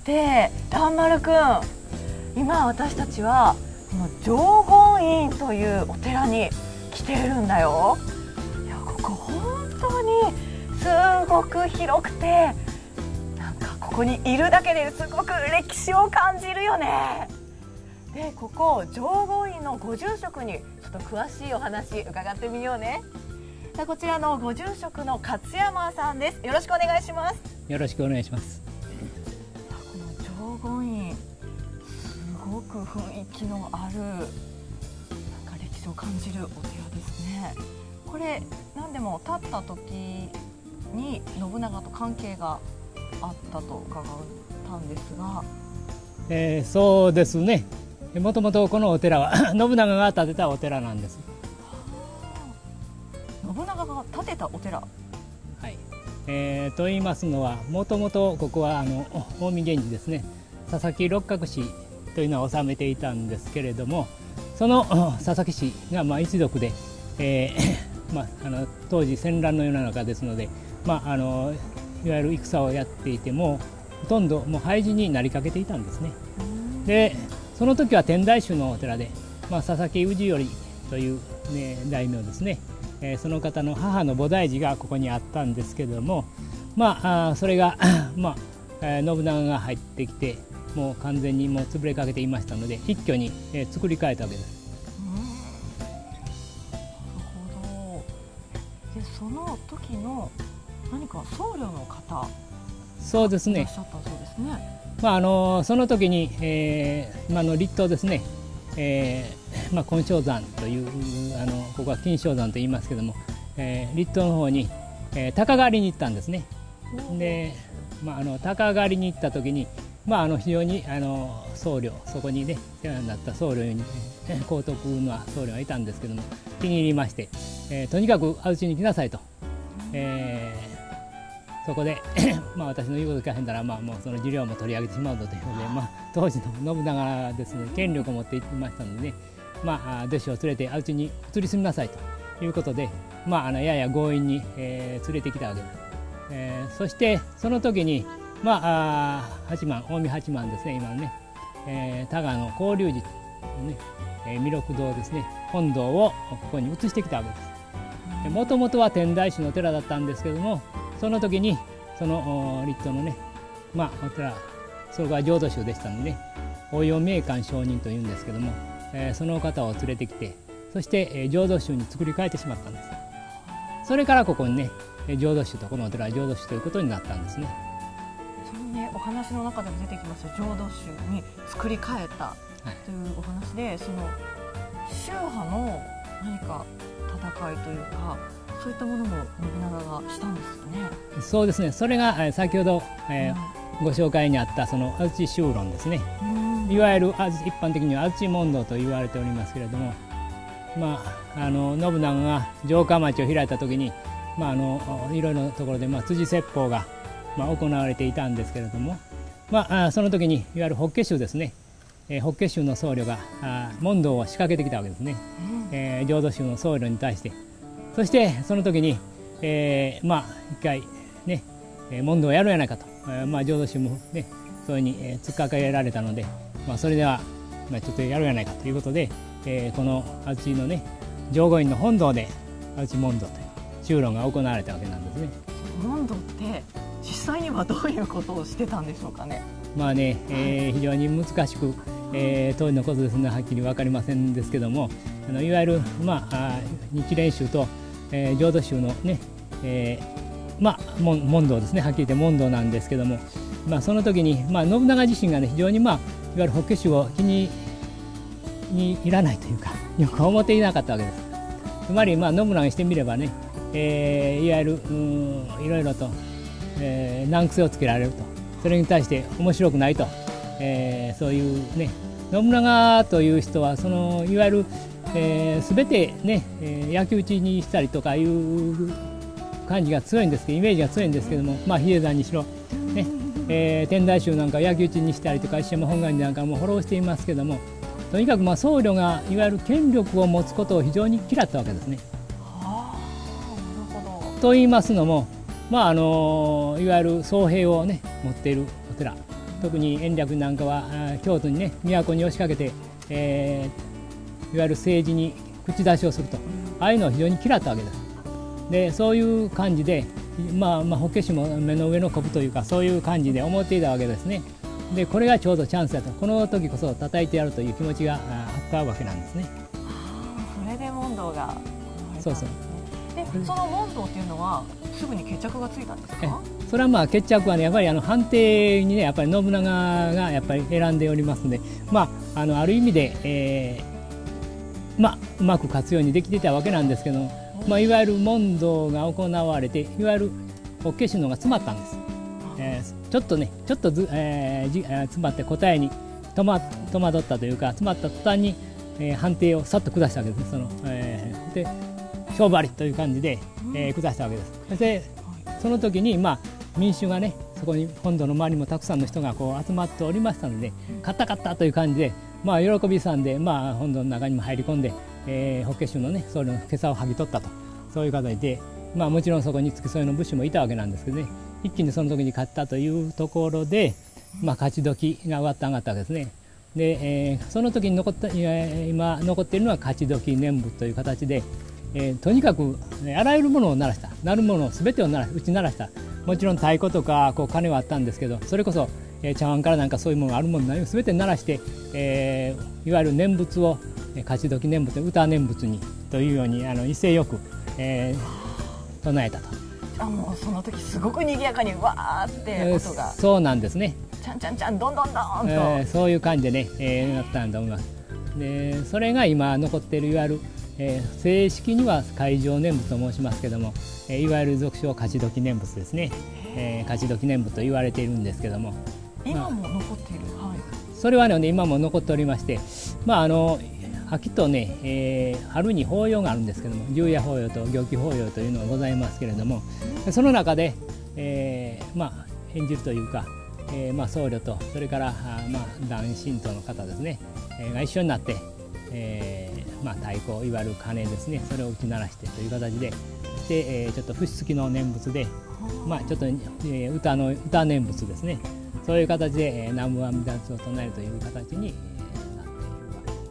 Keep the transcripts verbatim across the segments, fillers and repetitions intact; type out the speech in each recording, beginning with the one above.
で蘭丸くん、今私たちはこの浄言院というお寺に来ているんだよ。いや、ここ本当にすごく広くて、なんかここにいるだけですごく歴史を感じるよね。で、ここ浄言院のご住職にちょっと詳しいお話伺ってみようね。さあ、こちらのご住職の勝山さんです。よろしくお願いします。 よろしくお願いします。 この浄言院、すごく雰囲気のある、なんか歴史を感じるお寺ですね。これ何でも建った時に信長と関係があったと伺ったんですが、 えー、そうですね。もともとこのお寺は信長が建てたお寺なんです。 信長が建てたお寺。はい。 えー、と言いますのは、もともとここはあの近江源氏ですね、佐々木六角氏というのを治めていたんですけれども、その佐々木氏がまあ一族で、えーまあ、あの当時戦乱の世の中ですので、まあ、あのいわゆる戦をやっていてもほとんどもう廃寺になりかけていたんですね。でその時は天台宗のお寺で、まあ、佐々木氏頼という、ね、大名ですね、えー、その方の母の菩提寺がここにあったんですけれども、まあ、あそれが、まあえー、信長が入ってきてもう完全にもう潰れかけていましたので、一挙に、えー、作り変えたわけです。 なるほど。でその時の何か僧侶の方、 そうですね。 いらっしゃったそうですね。 まあ、あのその時に、えー、今の立東ですね、えーまあ、金生山というあのここは金生山と言いますけども、えー、立東の方に、えー、鷹狩りに行ったんですね。で、まあ、あの鷹狩りに行った時に、まあ、あの非常にあの僧侶、そこにね世話になった僧侶に高徳の僧侶がいたんですけども、気に入りまして、えー、とにかく安土に来なさいと。えーそこでまあ私の言うこと聞かへんだら、まあ、もうその授業も取り上げてしまうというので、まあ、当時の信長ですね、権力を持っていましたのでね、まあ、弟子を連れて安土に移り住みなさいということで、まあ、あのやや強引に、えー、連れてきたわけです。えー、そしてその時に、まあ、あ八幡、近江八幡ですね、今のね、えー、多賀の興隆寺のね、えー、弥勒堂ですね、本堂をここに移してきたわけです。もともとは天台宗の寺だったんですけども、その時にその立東のね、まあ、お寺、それが浄土宗でしたので、ね、応用明観上人というんですけども、えー、その方を連れてきて、そして、えー、浄土宗に作り変えてしまったんです。それからここにね、浄土宗とこのお寺は浄土宗ということになったんですね。 そのね、お話の中でも出てきます浄土宗に作り変えたというお話で、はい、その宗派の何か戦いというか、そういったものも信長がしたんですよね。 そうですね。それが、えー、先ほど、えーうん、ご紹介にあったその安土宗論ですね。いわゆる一般的には安土問答と言われておりますけれども、まあ、あの信長が城下町を開いた時に、まあ、あのいろいろなところで、まあ、辻説法が、まあ、行われていたんですけれども、まあ、あその時にいわゆる法華宗ですね、えー、法華宗の僧侶があ問答を仕掛けてきたわけですね、うんえー、浄土宗の僧侶に対して。そしてその時に、えー、まあ一回ね問答をやるやないかと、えー、まあ浄土宗もねそれに、えー、突っかけられたので、まあ、それでは、まあ、ちょっとやるやないかということで、えー、この安土のね浄言院の本堂で安土問答という宗論が行われたわけなんですね。 問答って実際にはどういうことをしてたんでしょうかね。 まあね、えー、非常に難しく、えー、当時のことですのではっきり分かりませんですけども、あのいわゆる、まあ、日蓮宗とえー、浄土宗のね、えー、まあ問答ですね、はっきり言って問答なんですけども、まあ、その時に、まあ、信長自身がね非常に、まあ、いわゆる法華宗を気にに入らないというか、よく思っていなかったわけです。つまり、まあ、信長にしてみればね、えー、いわゆるうんいろいろと、えー、難癖をつけられると、それに対して面白くないと、えー、そういうね、信長という人はそのいわゆるえー、全てね、えー、焼き討ちにしたりとかいう感じが強いんですけど、イメージが強いんですけども、まあ、比叡山にしろ、ねえー、天台宗なんか焼き討ちにしたりとか、石山本願寺なんかも滅ぼしていますけども、とにかくまあ僧侶がいわゆる権力を持つことを非常に嫌ったわけですね。 はあ、なるほど。 と言いますのも、まああのいわゆる僧兵をね持っているお寺、 特に延暦なんかは京都にね都に押しかけて、えー、いわゆる政治に口出しをすると、ああいうのを非常に嫌ったわけです。でそういう感じで、まあ、まあ法華宗も目の上のこぶというかそういう感じで思っていたわけですね。でこれがちょうどチャンスだと、この時こそ叩いてやるという気持ちがあったわけなんですね。 あ、それで問答が、 そうそう。 でその問答っていうのはすぐに決着がついたんですか？ それはまあ決着はねやっぱりあの判定にねやっぱり信長がやっぱり選んでおりますので、まああのある意味で、えー、まあうまく勝つようにできていたわけなんですけども、まあいわゆる問答が行われていわゆる法華宗のが詰まったんです。えー、ちょっとねちょっとず、えーじえー、詰まって答えに戸惑戸惑ったというか、詰まった途端に、えー、判定をさっと下したわけです。その、えー、で勝負ありという感じで、えー、下したわけです。そしてその時にまあ民衆がねそこに本堂の周りもたくさんの人がこう集まっておりましたので、勝った勝ったという感じで、まあ喜びさんで、まあ本堂の中にも入り込んで、えー、法華宗のね僧侶の袈裟を剥ぎ取ったと、そういう形で、まあもちろんそこに付き添いの武士もいたわけなんですけどね、一気にその時に勝ったというところで、まあ勝ち時が終わって上がったわけですね。で、えー、その時に残った今残っているのは勝ち時念仏という形で、えー、とにかくあらゆるものを鳴らした、鳴るものを全てを鳴ら打ち鳴らした。もちろん太鼓とかこう鐘はあったんですけど、それこそ、えー、茶碗からなんかそういうものがあるものない全て鳴らして、えー、いわゆる念仏を勝ち時念仏歌念仏にというようにあの威勢よく、えー、唱えたと。 あ、もうその時すごく賑やかにわーって音が、 えー、そうなんですね。 ちゃんちゃんちゃんどんどんどんと、 えー、そういう感じでね、えー、なったんだと思います。でそれが今残っているいわゆる、えー、正式には海上念仏と申しますけども、えー、いわゆる俗称勝ち時念仏ですね。えー、勝ち時念仏と言われているんですけども、 今も残っている、まあ、はい、 それはね今も残っておりまして、まああの秋とね、えー、春に法要があるんですけども、十夜法要と行基法要というのがございますけれども、その中で、えー、まあ演じるというか、えー、まあ僧侶とそれからあ、まあ、男神道の方ですね、えー、が一緒になって、えーまあ、太鼓いわゆる鐘ですね、それを打ち鳴らしてという形で、そして、えー、ちょっと節付きの念仏で、まあ、ちょっと、えー、歌の歌念仏ですね、そういう形で、えー、南無阿弥陀仏を唱えるという形に、えー、なっているわけです。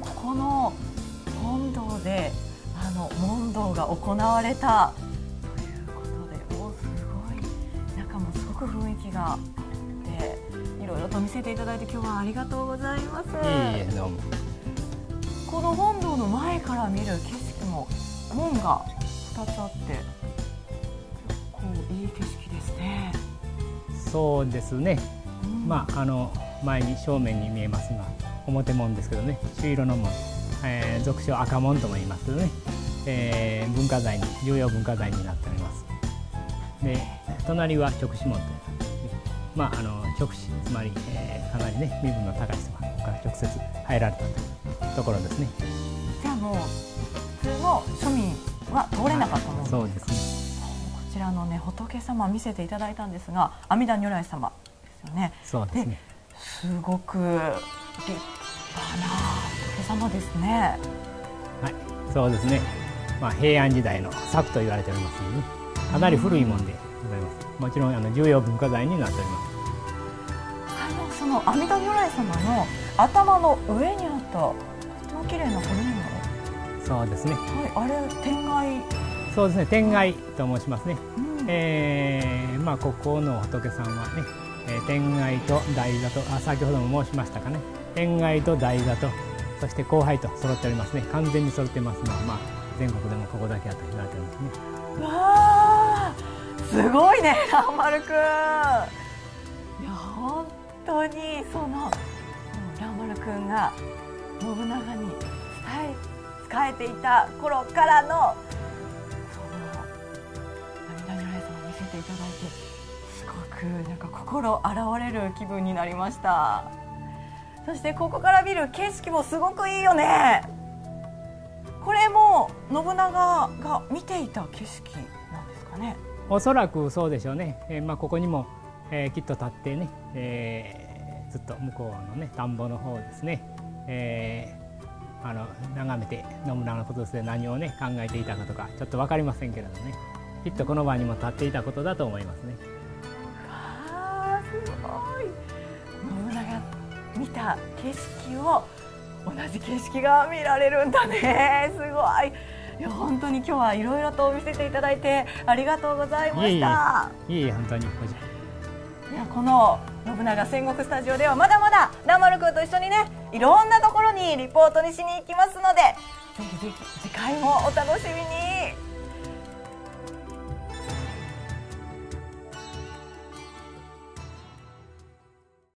ここの本堂であの問答が行われたということで、おすごい中もすごく雰囲気があっていろいろと見せていただいて今日はありがとうございます。 いいえ、どうも。 この本堂の前から見る景色も門がふたつあってこういい景色ですね。 そうですね、 うん、 まああの前に正面に見えますが表門ですけどね、朱色の門、えー、俗称赤門とも言いますけどね、えー、文化財に重要文化財になっております。で隣は直視門という、まああの直視つまり、えー、かなりね身分の高い人が直接入られたというところですね。 じゃあもう普通の庶民は通れなかったものですか？ そうですね。 こちらのね仏様見せていただいたんですが、阿弥陀如来様ですよね。 そうですね。 すごく立派な仏様ですね。 はい、そうですね。まあ平安時代の作と言われておりますので、ね、かなり古いものでございます。もちろんあの重要文化財になっております。 あのその阿弥陀如来様の頭の上にあったとても綺麗な古いもの。 そうですね。 はい、あれ天蓋。 そうですね、天蓋と申しますね。 うん、 えー、まあここの仏さんはね、えー、天蓋と台座と、あ、先ほども申しましたかね、天蓋と台座とそして光背と揃っておりますね。完全に揃ってますのは、まあ全国でもここだけだと言われておりますね。 わあ、すごいね、蘭丸くん。いや本当にその蘭丸くんが信長に伝え使えていた頃からのその阿弥陀如来様を見せていただいて、すごくなんか心洗われる気分になりました。そしてここから見る景色もすごくいいよね。これも信長が見ていた景色なんですかね。 おそらくそうでしょうね。えー、まあここにも、えー、きっと立ってね、えー、ずっと向こうのね田んぼの方ですね、えー、あの眺めて信長のことで何をね考えていたかとかちょっと分かりませんけれどね、きっとこの場にも立っていたことだと思いますね。 わあ、すごい。 信長が見た景色を同じ景色が見られるんだね。すごい。いや本当に今日はいろいろと見せていただいてありがとうございました。 いえいえ、本当に。いやこの信長戦国スタジオではまだまだ蘭丸くんと一緒にねいろんなところにリポートにしに行きますので、ぜひぜひ次回もお楽しみに。